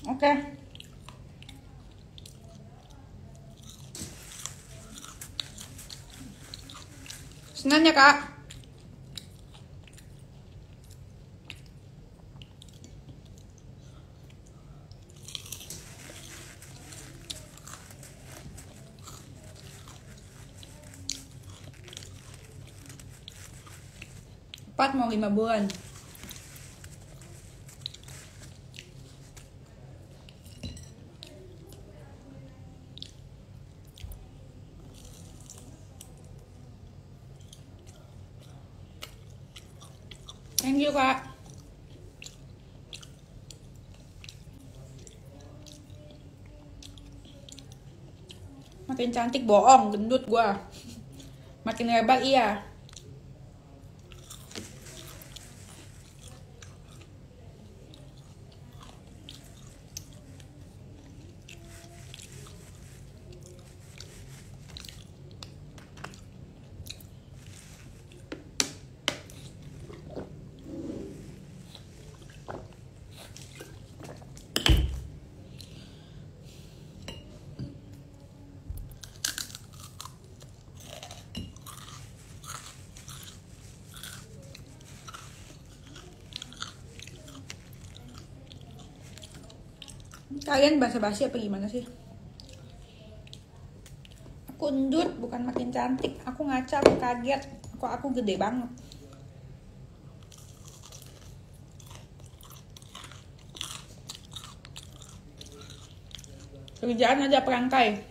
Oke. Senang ya kak? Empat mau 5 bulan. Thank you kak. Makin cantik bohong, gendut gua. Makin lebar iya. Kalian basa-basi apa gimana sih? Aku endut, bukan makin cantik. Aku ngaca, aku kaget. Kok aku gede banget. Kerjaan aja perangkai.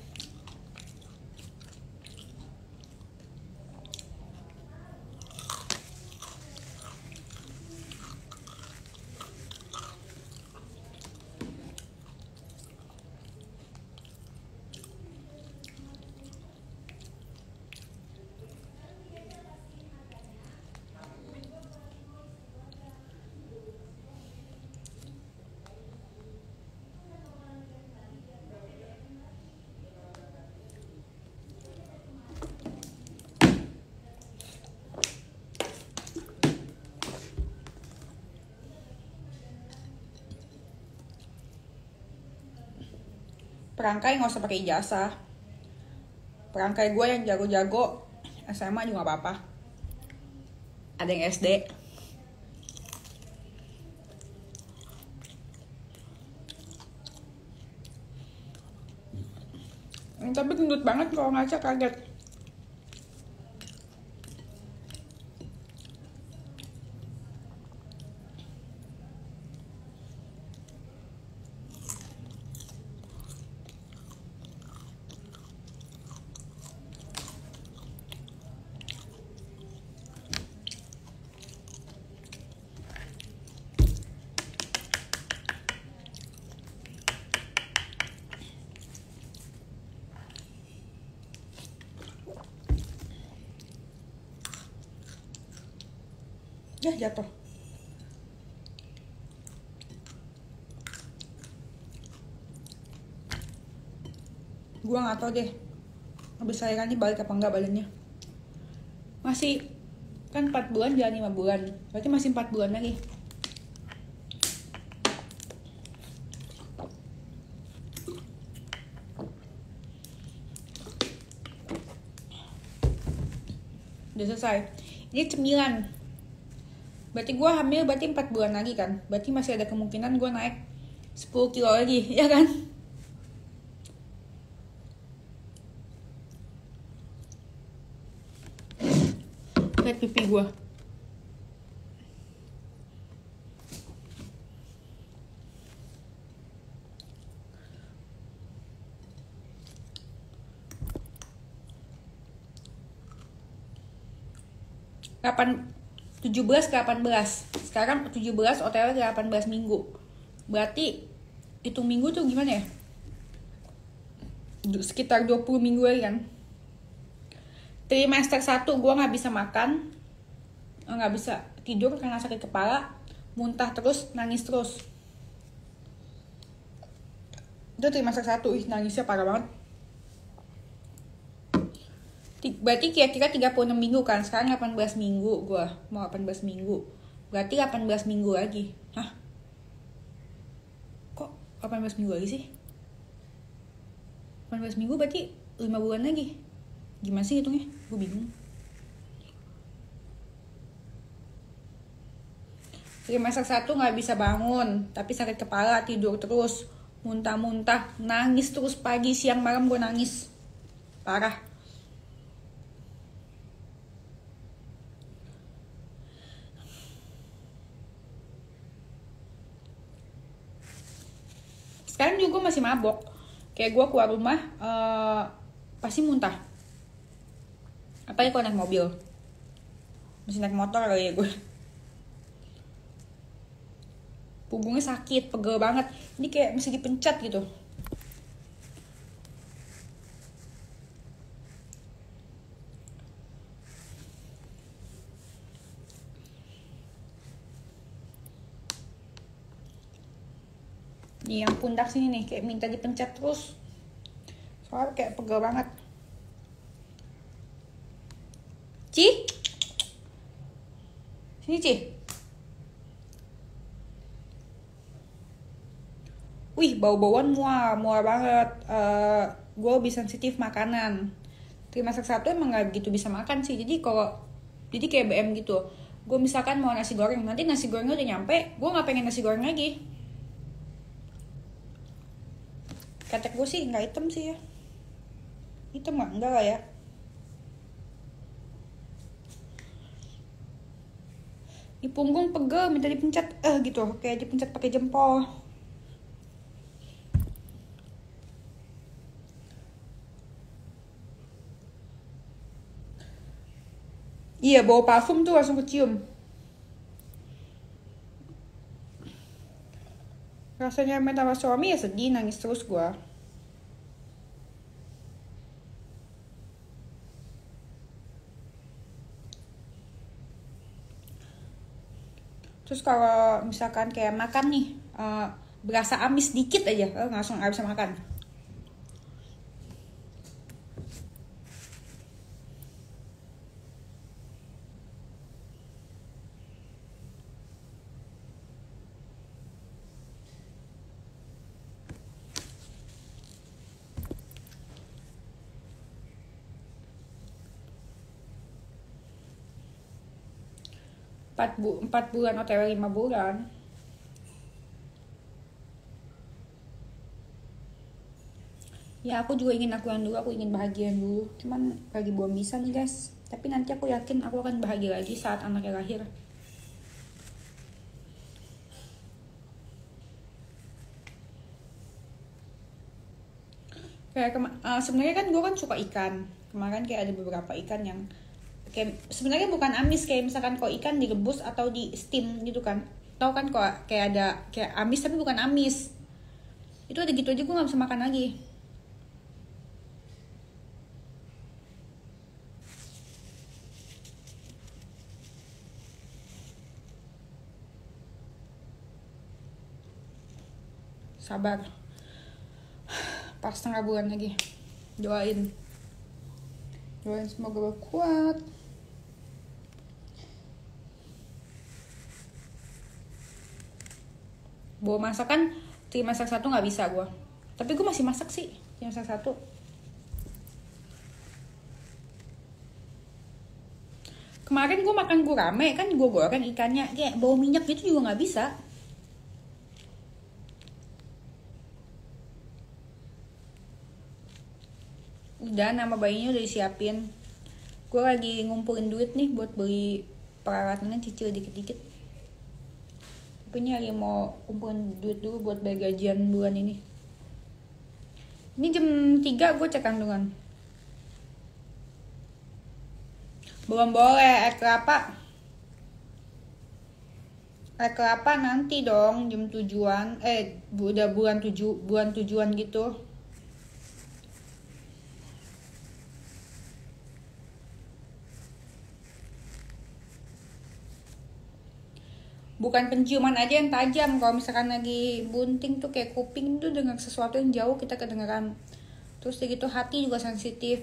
Perangkai nggak usah pakai ijazah. Perangkai gue yang jago-jago SMA juga gak apa-apa. Ada yang SD. Tapi gendut banget kalau ngaca, kaget. Ya jatuh. Gua nggak tahu deh habis lahiran ini balik apa enggak badannya. Masih kan 4 bulan jalan 5 bulan. Berarti masih 4 bulan lagi. Udah selesai. Ini cemilan. Berarti gue hamil berarti 4 bulan lagi kan. Berarti masih ada kemungkinan gue naik 10 kilo lagi, ya kan? Lihat pipi gue. Kapan 17 ke 18. Sekarang 17, OTW ke 18 minggu. Berarti hitung minggu tuh gimana ya? Sekitar 20 minggu lagi kan. Trimester 1 gue gak bisa makan, gak bisa tidur karena sakit kepala, muntah terus, nangis terus. Itu trimester 1, nangisnya parah banget. Berarti kira-kira 36 minggu kan. Sekarang 18 minggu gue. Mau 18 minggu. Berarti 18 minggu lagi. Hah? Kok 18 minggu lagi sih. 18 minggu berarti 5 bulan lagi. Gimana sih hitungnya? Gue bingung. Trimester 1 gak bisa bangun, tapi sakit kepala, tidur terus, muntah-muntah, nangis terus pagi, siang, malam gue nangis. Parah. Sekarang juga masih mabok. Kayak gue keluar rumah pasti muntah. Apalagi kalau naik mobil. Masih naik motor kali ya gue. Punggungnya sakit, pegel banget. Ini kayak mesti dipencet gitu. Nih yang pundak sini nih kayak minta dipencet terus. Soalnya kayak pegel banget. Ci? Sini Ci. Wih, bau-bauan mual banget. Gue lebih sensitif makanan. Trimester 1 emang gak gitu bisa makan sih. Jadi kayak BM gitu. Gue misalkan mau nasi goreng, nanti nasi gorengnya udah nyampe, gue gak pengen nasi goreng lagi. Ketek gue sih gak hitam sih ya. Hitam gak? Enggak lah ya. Di punggung pegel, minta dipencet gitu, kayak dipencet pakai jempol. Iya, bau parfum tuh langsung kecium. Rasanya main sama suami ya sedih, nangis terus gue. Terus kalau misalkan kayak makan nih, berasa amis dikit aja, langsung gak bisa makan. Empat bulan OTW 5 bulan. Ya aku juga ingin aku ingin bahagia dulu. Cuman lagi belum bisa nih guys. Tapi nanti aku yakin aku akan bahagia lagi saat anaknya lahir. Kayak sebenarnya kan gue kan suka ikan. Kemarin kayak ada beberapa ikan yang kayak sebenarnya bukan amis, kayak misalkan kok ikan direbus atau di steam gitu kan. Tahu kan kok kayak ada kayak amis tapi bukan amis. Itu ada gitu aja gue nggak bisa makan lagi. Sabar. Pas setengah bulan lagi. Doain semoga gue kuat. Bawa masakan trimester 1 gak bisa gue. Tapi gue masih masak sih trimester 1. Kemarin gue makan gurame kan, gue goreng ikannya kayak bau minyak gitu juga gak bisa. Udah, nama bayinya udah disiapin. Gue lagi ngumpulin duit nih buat beli peralatannya, cicil dikit-dikit. Tapi ini lagi mau kumpulin duit dulu buat bayar gajian bulan ini. Ini jam 3 gue cek kandungan. Belum boleh air kelapa nanti dong jam 7-an. Udah bulan 7-an gitu. Bukan penciuman aja yang tajam, kalau misalkan lagi bunting tuh kayak kuping tuh dengar sesuatu yang jauh kita kedengeran. Terus gitu hati juga sensitif.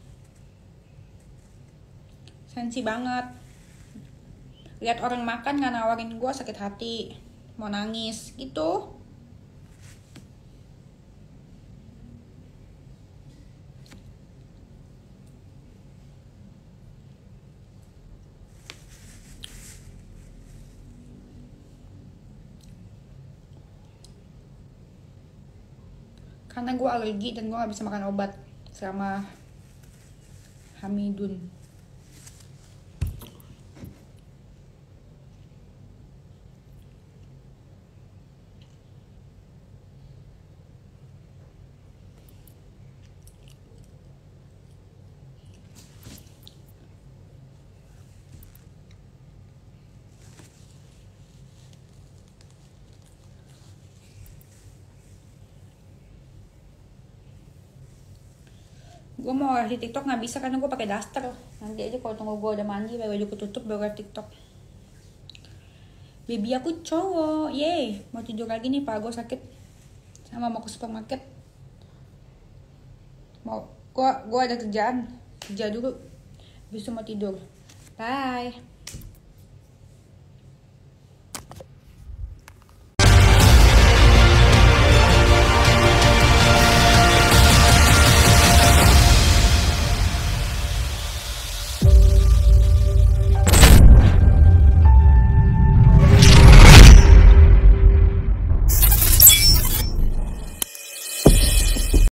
Sensi banget. Lihat orang makan nggak nawarin gue sakit hati, mau nangis gitu. karena gue alergi dan gue nggak bisa makan obat selama Hamidun. Gue mau di TikTok nggak bisa karena gue pakai daster. Nanti aja kalau tunggu gue udah mandi baru baju tutup baru ke TikTok. Baby aku cowok, yeay. Mau tidur lagi nih, pak gue sakit. Sama mau ke supermarket. Gue ada kerja dulu. Bisa mau tidur. Bye.